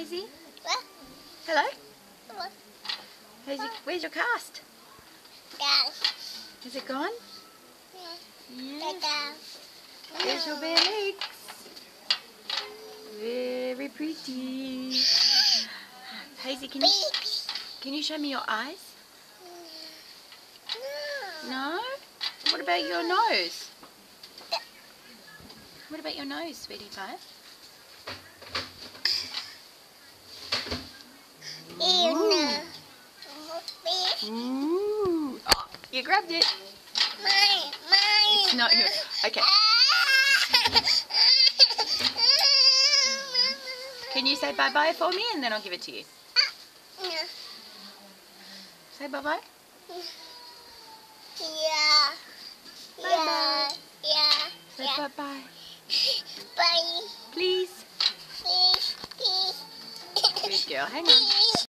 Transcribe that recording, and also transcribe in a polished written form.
Hazy? What? Hello? What? Hazy, where's your cast? Yes. Is it gone? Yeah. Yes. There's your bare legs. Very pretty. Hazy, can you show me your eyes? No? What about your nose? What about your nose, sweetie pie? Ooh. Oh, you grabbed it. Mine. It's not yours. Okay. Can you say bye-bye for me and then I'll give it to you? Say bye-bye. Yeah. Bye-bye. Yeah. Say bye-bye. Bye. Please. Please. Good girl. Hang on.